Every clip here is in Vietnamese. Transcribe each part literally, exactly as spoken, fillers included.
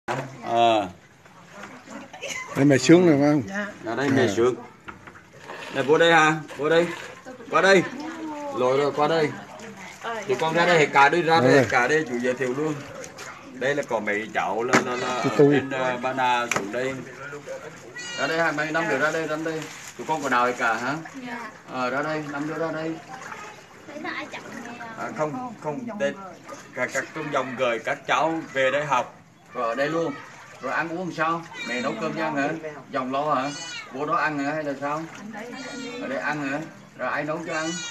À. Đây mẹ sướng rồi phải không? Ở đây mẹ sướng. Này vô đây ha, vô đây. Qua đây. Lội rồi qua đây. Thì con ra đây hết cả đi ra đây hết cả đây chủ giới thiệu luôn. Đây là có mấy cháu là là, là ở trên uh, Ba Na xuống đây. Ra đây hai mấy năm nữa ra đây ra đây. Tụi con có đào hết cả hả? Ờ à, ra đây, năm nữa ra đây. À, không không đây các các trong dòng gửi các cháu về đây học rồi ở đây luôn rồi ăn uống sao mẹ nấu cơm cho ăn hả dòng lo hả bố đó ăn hả hay là sao ở đây ăn hả rồi ai nấu cho ăn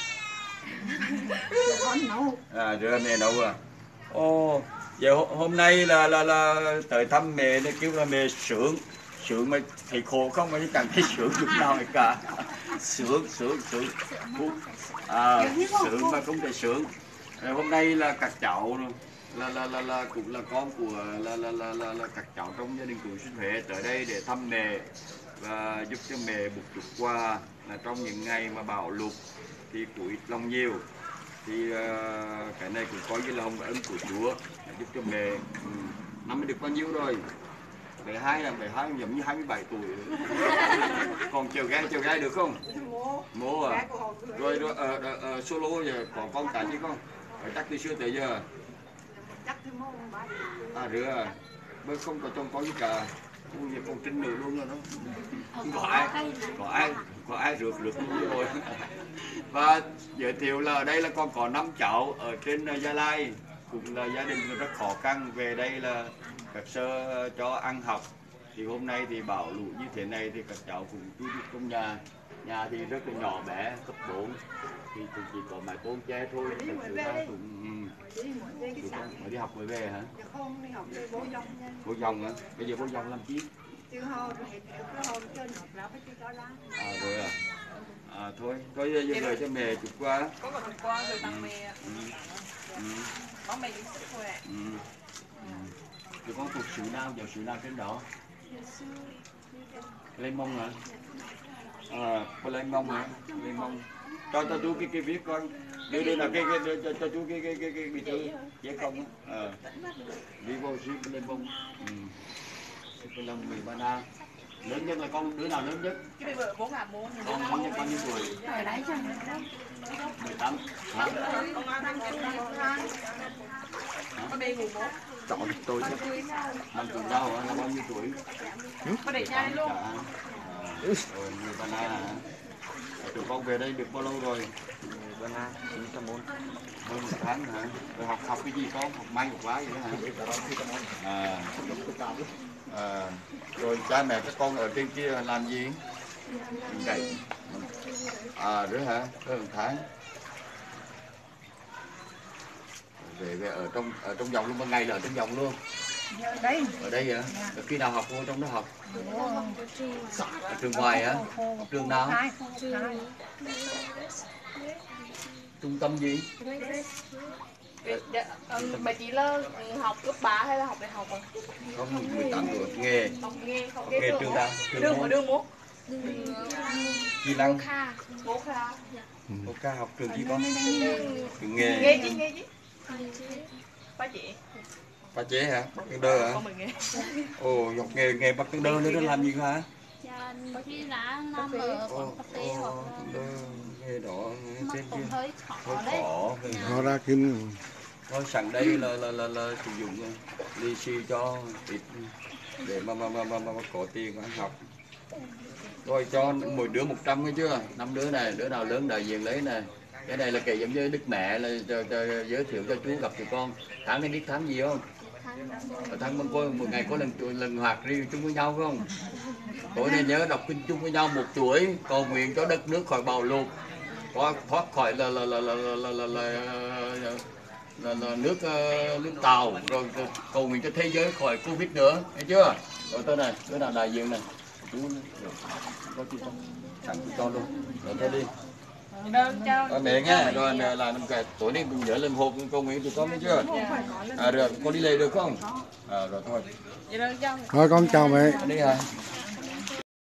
à rồi mẹ nấu à ô giờ hôm nay là là là tới thăm mẹ để kêu là mẹ sướng sướng mà thì khổ không mà chẳng thấy sướng chút nào cả sướng sướng sướng à, sướng mà cũng thể sướng. Rồi hôm nay là các cháu là là là, là cũng là con của là là là là, là các cháu trong gia đình cụ Sinh Huế tới đây để thăm mẹ và giúp cho mẹ một chút quà là trong những ngày mà bão lụt thì cụ ít lòng nhiều thì uh, cái này cũng coi như là hồng ân của Chúa giúp cho mẹ. Ừ. Năm mới được bao nhiêu rồi? Mẹ hai là mẹ hai giống như hai mươi bảy tuổi còn chiều gái chiều gái được không? Mố à rồi rồi ở uh, uh, uh, solo giờ có con cả chứ không? Phải chắc từ xưa tới giờ à rửa mới không có trông có gì cả ui giờ còn trinh nữ luôn rồi đó có ai có ai có ai rượt rượt luôn rồi và giới thiệu là ở đây là con có năm cháu ở trên Gia Lai cũng là gia đình rất khó khăn về đây là các sơ cho ăn học thì hôm nay thì bão lũ như thế này thì các cháu cũng chú đi trong nhà nhà thì rất là nhỏ bé cấp bốn thì chỉ có mái tôn che thôi thật sự ra cũng mới đi học mới về hả bố dòng hả bây giờ bố dòng làm chi à rồi à à thôi thôi giờ gửi cho mẹ chụp qua có một chụp qua rồi tặng mẹ có mẹ sức khỏe thì con thuộc sự nào vào sự nào trên đó lên mông hả à có lên mông hả lên mông cho cho chú cái cái viết coi đưa đưa là cái cái đưa, cho, cho chú cái cái cái cái bị thư dễ không á à. Đi vô ship lên mông ừ. Ship lên người Ba Na lớn nhất là con đứa nào lớn nhất cái bữa bố làm bố con lớn nhất bao nhiêu tuổi mười tám hả có đây ngủ bố chọn tôi năm tuổi đâu là bao nhiêu tuổi có để nhai luôn rồi người Ba Na hả tụi con về đây được bao lâu rồi Ba Na chín trăm bốn hơn một tháng hả rồi học học cái gì con học may học quá vậy đó hả à, à rồi cha mẹ các con ở trên kia làm gì vậy à rồi hả hơn một tháng về về ở trong ở trong vòng luôn ban ngày là ở trong vòng luôn đây ở đây hả rồi khi nào học vô trong đó học ở trường ngoài hả học trường nào trung tâm gì bà chỉ là học cấp ba hay là học đại học à không mười tám tuổi nghề học nghề học nghề trường nào đường ở đường mốt Chi Lăng mốt kha mốt kha học trường gì con trường nghề nghề chứ nghề chứ ba chị pha chế hả bắt cân đơ hả ồ học nghề nghề bắt cân đơ nữa nó làm gì hả có khi là làm ở quán cà phê hoặc là nghề đó trên kia hơi khó đấy Họ ra kim thôi sẵn đây là là là, là sử dụng lì xì cho ít để mà mà mà mà, mà, mà có tiền ăn học rồi cho mỗi đứa một trăm hay chưa năm đứa này đứa nào lớn đại diện lấy này cái này là kể giống như đức mẹ là cho, cho, giới thiệu cho chú gặp tụi con tháng này biết tháng gì không ở tháng mông coi một ngày có lần lần hoạt riêng chung với nhau không tối nay nhớ đọc kinh chung với nhau một chuỗi cầu nguyện cho đất nước khỏi bão lụt có thoát khỏi là là là là là là, là, là, là, là nước uh, nước Tàu rồi cầu nguyện cho thế giới khỏi Covid nữa thấy chưa rồi tới này đứa nào đại diện này chú có chú sẵn chú cho luôn rồi thôi đi à, mẹ nghe rồi là làm cái tối nay cùng nhớ lên hộp cầu nguyện tụi con thấy chưa à được con đi lấy được không à rồi thôi thôi con chào mẹ đi hả